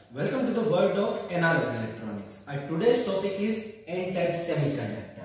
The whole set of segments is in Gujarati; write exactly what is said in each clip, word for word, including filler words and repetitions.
Welcome to the world of analog electronics. Our today's topic is N-type semiconductor.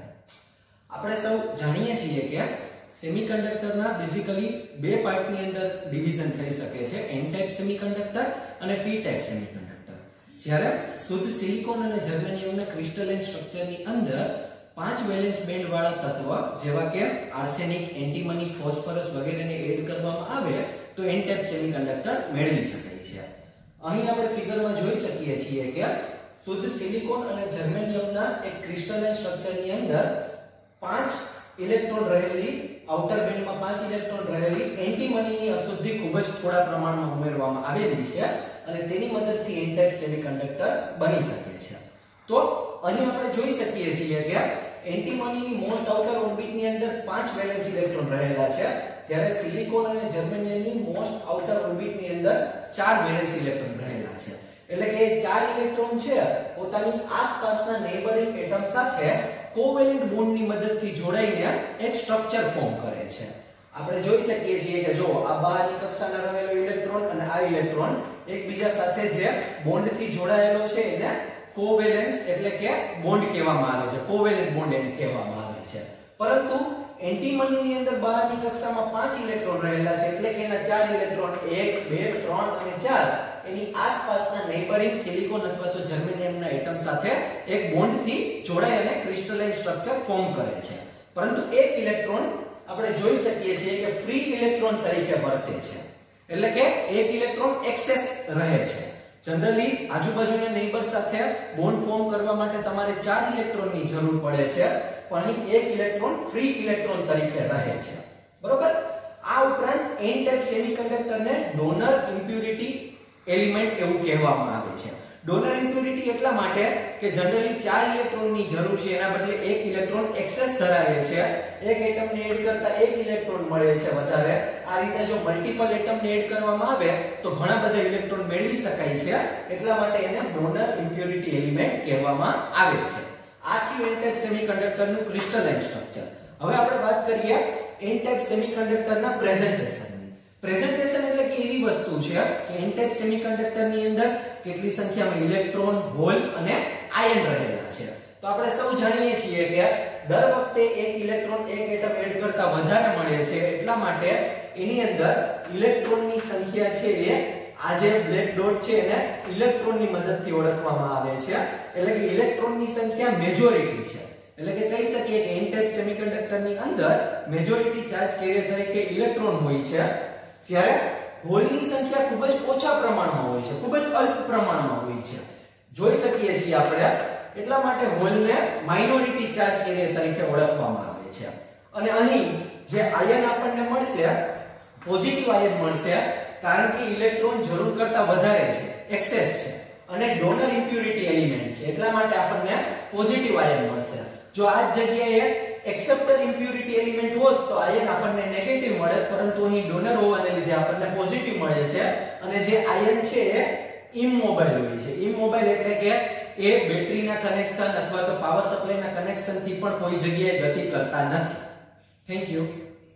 આપણે સૌ જાણીએ છીએ કે સેમિકન્ડક્ટરના બેઝિકલી બે પાર્ટની અંદર ડિવિઝન થઈ શકે છે, N-type semiconductor અને P-type semiconductor. જ્યારે શુદ્ધ સિલિકોન અને જર્મેનિયમના ક્રિસ્ટલાઇન સ્ટ્રક્ચરની અંદર પાંચ વેલેન્સ બેન્ડ વાળા તત્વ જેવા કે આર્સેનિક, એન્ટીમની, ફોસ્ફરસ વગેરેને એડ કરવામાં આવે તો N-type semiconductor મેળવી શકાય છે. અહીં આપણે ફિગરમાં જોઈ શકીએ છીએ કે શુદ્ધ સિલિકોન અને જર્મેનિયમના એક ક્રિસ્ટલાઇન સ્ટ્રક્ચરની અંદર પાંચ ઇલેક્ટ્રોન રહેલી આઉટર બેન્ડમાં પાંચ ઇલેક્ટ્રોન રહેલી એન્ટીમનીની અશુદ્ધિ ખૂબ જ થોડા પ્રમાણમાં ઉમેરવામાં આવેલી છે અને તેની મદદથી N-type semiconductor બની શકે છે. તો અહીં આપણે જોઈ શકીએ છીએ કે એન્ટીમનીની મોસ્ટ આઉટર ઓર્બિટની અંદર પાંચ વેલેન્સ ઇલેક્ટ્રોન રહેલા છે, જ્યારે સિલિકોન અને જર્મેનિયમની મોસ્ટ આઉટર ઓર્બિટની અંદર ચાર વેલેન્સ ઇલેક્ટ્રોન રહેલા છે. એટલે કે ચાર ઇલેક્ટ્રોન છે પોતાની આસપાસના નેબરિંગ એટમ સાથે કોવેલેન્ટ બોન્ડની મદદથી જોડાઈને એક સ્ટ્રક્ચર ફોર્મ કરે છે. આપણે જોઈ શકીએ છીએ કે જો આ બહારની કક્ષાના રહેલો ઇલેક્ટ્રોન અને આ ઇલેક્ટ્રોન એકબીજા સાથે જે બોન્ડથી જોડાયેલો છે એને કોવેલેન્સ એટલે કે બોન્ડ કહેવામાં આવે છે, કોવેલેન્ટ બોન્ડ એને કહેવામાં આવે છે. પરંતુ એન્ટીમનીની અંદર બહારની કક્ષામાં પાંચ ઇલેક્ટ્રોન રહેલા છે એટલે કે એના ચાર ઇલેક્ટ્રોન એક, બે, ત્રણ અને ચાર એની આસપાસના નેબરિંગ સિલિકોન અથવા તો જર્મેનિયમના એટમ સાથે એક બોન્ડથી જોડાઈ અને ક્રિસ્ટલાઇન સ્ટ્રક્ચર ફોર્મ કરે છે. પરંતુ એક ઇલેક્ટ્રોન આપણે જોઈ શકીએ છીએ કે ફ્રી ઇલેક્ટ્રોન તરીકે વર્તે છે, એટલે કે એક ઇલેક્ટ્રોન એક્સેસ રહે છે. જનરલી આજુબાજુના નેબર સાથે બોન્ડ ફોર્મ કરવા માટે તમારે ચાર ઇલેક્ટ્રોનની જરૂર પડે છે, પણ અહીં એક ઇલેક્ટ્રોન ફ્રી ઇલેક્ટ્રોન તરીકે રહે છે. બરોબર? આ ઉપરાંત N-type સેમિકન્ડક્ટરને ડોનર ઇમ્પ્યુરિટી એલિમેન્ટ એવું કહેવામાં આવે છે. ડોનર ઇમ્પ્યુરિટી એટલા માટે કે જનરલી ચાર ઇલેક્ટ્રોનની જરૂર છે, એના બદલે એક ઇલેક્ટ્રોન એક્સેસ ધરાવે છે. એક એટમને એડ કરતા એક ઇલેક્ટ્રોન મળે છે વધારે. આ રીતે જો મલ્ટીપલ એટમને એડ કરવામાં આવે તો ઘણા બધા ઇલેક્ટ્રોન મેળવી શકાય છે, એટલા માટે એને ડોનર ઇમ્પ્યુરિટી એલિમેન્ટ કહેવામાં આવે છે. આ થયું N-type સેમિકન્ડક્ટરનું ક્રિસ્ટલાઇન સ્ટ્રક્ચર. હવે આપણે વાત કરીએ N-type સેમિકન્ડક્ટરના પ્રેઝન્ટેશનની. પ્રેઝન્ટેશન એટલે કે એવી વસ્તુ છે કે N-type સેમિકન્ડક્ટરની અંદર કેટલી સંખ્યામાં ઇલેક્ટ્રોન, હોલ અને આયન રહેલા છે. તો આપણે સૌ જાણીએ છીએ કે દર વખતે એક ઇલેક્ટ્રોન એક એટમ એડ કરતા વધારે મળે છે, એટલા માટે એની અંદર ઇલેક્ટ્રોનની સંખ્યા છે એ આ જે બ્લેક ડોટ છે એને ઇલેક્ટ્રોનની મદદથી ઓળખવામાં આવે છે. એટલે કે ઇલેક્ટ્રોનની સંખ્યા મેજોરિટી છે. એટલે કે કહી શકીએ કે N-type સેમિકન્ડક્ટરની અંદર મેજોરિટી ચાર્જ કેરિયર તરીકે ઇલેક્ટ્રોન હોય છે, જ્યારે હોલની સંખ્યા ખૂબ જ ઓછા પ્રમાણમાં હોય છે, ખૂબ જ અલ્પ પ્રમાણમાં હોય છે. જોઈ શકીએ છીએ આપણે, એટલા માટે હોલને માઇનોરિટી ચાર્જ કેરિયર તરીકે ઓળખવામાં આવે છે. અને અહીં જે આયન આપણને મળશે, પોઝિટિવ આયન મળશે, કારણ કે ઇલેક્ટ્રોન જરૂર કરતા વધારે છે, એક્સેસ છે અને ડોનર ઇમ્પ્યુરિટી એલિમેન્ટ છે, એટલા માટે આપણને પોઝિટિવ આયન મળશે. જો આ જગ્યાએ એક્સેપ્ટર ઇમ્પ્યુરિટી એલિમેન્ટ હોત તો આયન આપણને નેગેટિવ મળે, પરંતુ અહીં ડોનર હોવાને લીધે આપણને પોઝિટિવ મળે છે. અને જે આયન છે એ ઇમમોબાઇલ હોય છે. ઇમમોબાઇલ એટલે કે એ બેટરીના કનેક્શન અથવા તો પાવર સપ્લાયના કનેક્શનથી પણ કોઈ જગ્યાએ ગતિ કરતા નથી. Thank you.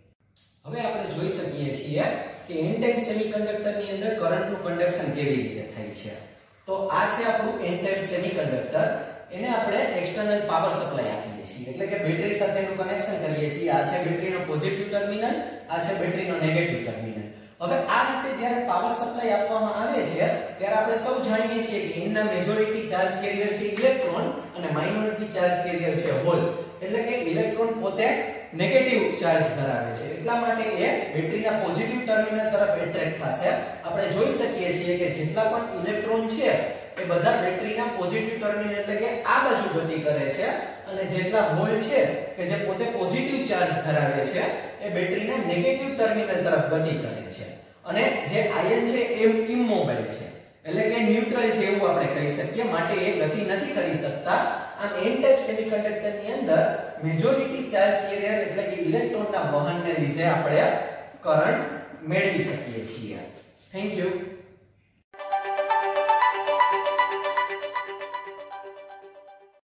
હવે આપણે જોઈ શકીએ છીએ કે N-type સેમિકન્ડક્ટરની અંદર કરંટનું કન્ડક્શન કેવી રીતે થાય છે. તો આ છે આપણું N-type સેમિકન્ડક્ટર. એને આપણે એક્સટર્નલ પાવર સપ્લાય આપીએ છીએ, એટલે કે બેટરી સાથેનું કનેક્શન કરીએ છીએ. આ છે બેટરીનો પોઝિટિવ ટર્મિનલ, આ છે બેટરીનો નેગેટિવ ટર્મિનલ. હવે આ રીતે જ્યારે પાવર સપ્લાય આપવામાં આવે છે ત્યારે આપણે સૌ જાણીએ છીએ કે એના મેજોરિટી ચાર્જ કેરિયર છે ઇલેક્ટ્રોન અને માઇનોરિટી ચાર્જ કેરિયર છે હોલ. એટલે કે ઇલેક્ટ્રોન પોતે નેગેટિવ ચાર્જ ધરાવે છે, એટલા માટે એ બેટરીના પોઝિટિવ ટર્મિનલ તરફ એટ્રેક્ટ થશે. આપણે જોઈ શકીએ છીએ કે જેટલા પણ ઇલેક્ટ્રોન છે એ બધા બેટરીના પોઝિટિવ ટર્મિનલ એટલે કે આ બાજુ ગતિ કરે છે, અને જેટલા હોલ છે કે જે પોતે પોઝિટિવ ચાર્જ ધરાવે છે એ બેટરીના નેગેટિવ ટર્મિનલ તરફ ગતિ કરે છે. અને જે આયન છે એ ઇમમોબાઇલ છે, એટલે કે ન્યુટ્રલ છે એવું આપણે કહી શકીએ, માટે એ ગતિ નથી કરી શકતા. આમ N-type સેમિકન્ડક્ટરની અંદર મેજોરિટી ચાર્જ કેરિયર એટલે કે ઇલેક્ટ્રોનના વહનને લીધે આપણે કરંટ મેળવી શકીએ છીએ. Thank you.